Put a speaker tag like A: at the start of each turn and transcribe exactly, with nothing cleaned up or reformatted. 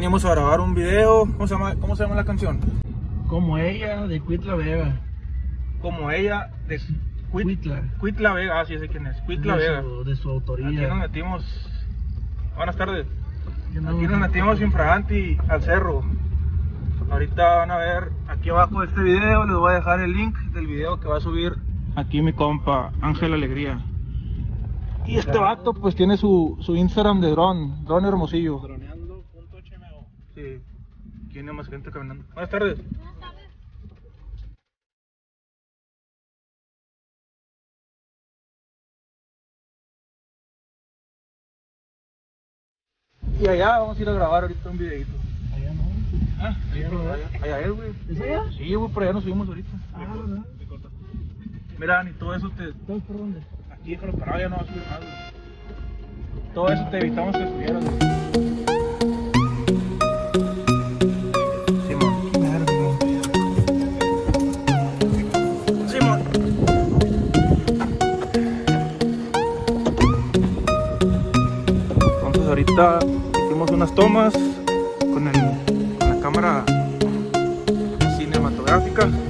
A: venimos a grabar un video. ¿Cómo se llama, cómo se llama la canción?
B: Como ella, de Cuitla Vega.
A: Como ella, de Cuit,
B: Cuitla.
A: Cuitla Vega, ah, sí sé quién es. Cuitla
B: de
A: Vega.
B: Su, de su autoría.
A: Aquí nos metimos. Buenas tardes.
B: Aquí
A: Aquí nos metimos infraganti al cerro. Ahorita van a ver aquí abajo de este video, les voy a dejar el link del video que va a subir aquí mi compa Ángel Alegría. Y este vato pues tiene su, su Instagram de dron, dron hermosillo.
C: Droneando punto H M O.
A: Sí, tiene más gente caminando. Buenas tardes. Y allá vamos a ir a grabar ahorita un videito.
B: Allá no.
A: Ah, allá, allá, allá es, güey.
B: ¿Es allá?
A: Sí, güey, por allá nos subimos ahorita.
B: Ah, ¿verdad?
A: Mira, ni todo eso te...
B: ¿Todos por dónde?
A: Aquí déjalo parado, ya no va a subir más, güey. Todo eso te evitamos que subieras, güey. Simón. Simón. Entonces ahorita hicimos unas tomas con, el, con la cámara cinematográfica.